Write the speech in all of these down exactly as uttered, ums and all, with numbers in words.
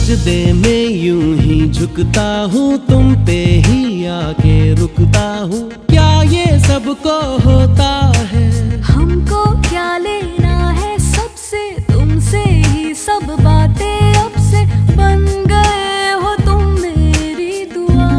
सजदे में यूं ही झुकता हूँ, तुम पे ही आके रुकता हूँ, क्या ये सबको होता है? हमको क्या लेना है सबसे, तुमसे ही सब बातें अब से, बन गए हो तुम मेरी दुआ।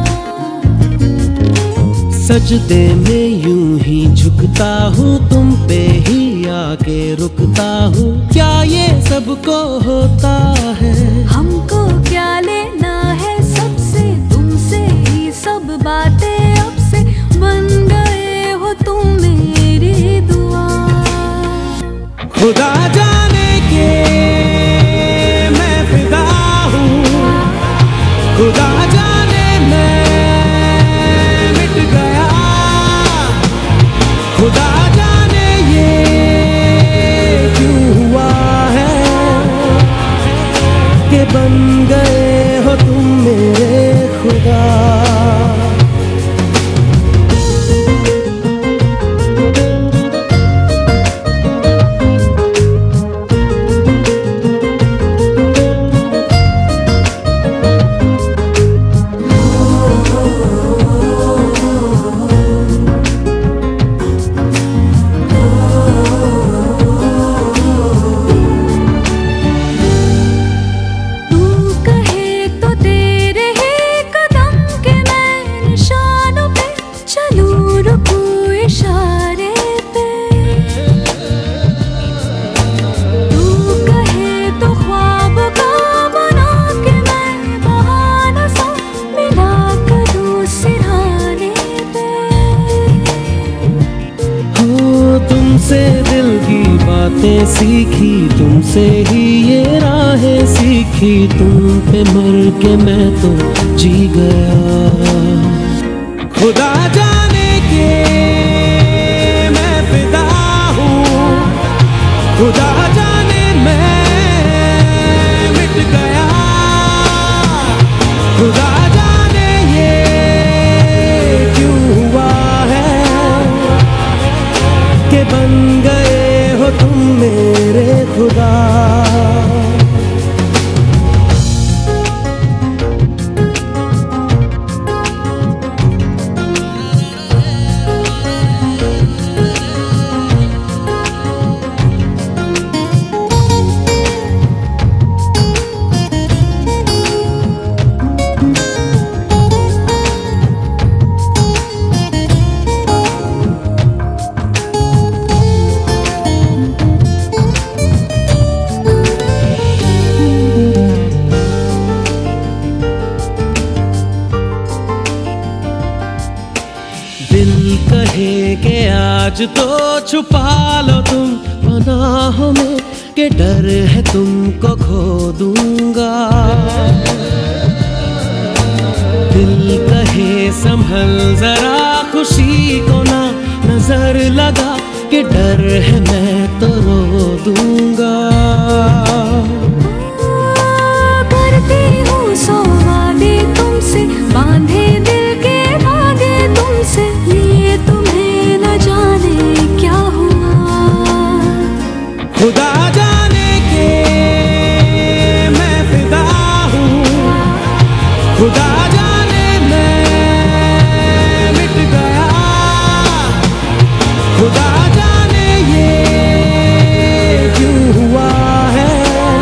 सजदे में यूं ही झुकता हूँ, तुम पे ही आके रुकता हूँ, क्या ये सबको होता है? हमको क्या लेना है सबसे, तुमसे ही सब बातें अब से, बन गए हो तुम मेरी दुआ। खुदा जाने के मैं फिदा हूँ, खुदा जाने मैं मिट गया, खुदा जाने ये क्यों हुआ है कि बन गए हो तुम मेरे खुदा। सीखी तुमसे ही ये राहें सीखी, तुम पे मर के मैं तो जी गया। खुदा जाने के मैं फिदा हूँ, खुदा जाने मैं मिट गया, खुदा जाने ये क्यों हुआ है कि बन गए हो तुम मेरे खुदा। आज तो छुपा लो तुम पनाहों में, के डर है तुमको खो दूंगा। दिल कहे संभल जरा खुशी को ना नजर लगा, के डर है मैं तो रो दूंगा। करती हूँ सौ वादे तुमसे, बांधे दिल के धागे तुमसे, ये तुम्हें न जाने क्या हुआ। खुदा जाने के मैं फिदा हूँ, खुदा जाने मैं मिट गया, खुदा जाने ये क्यों हुआ है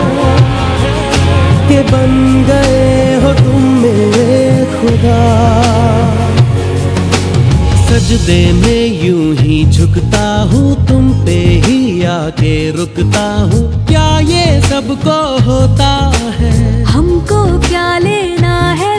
कि बन गए हो तुम मेरे खुदा। सजदे में यूं ही झुकता हूँ, तुम पे ही आके रुकता हूँ, क्या ये सबको होता है? हमको क्या लेना है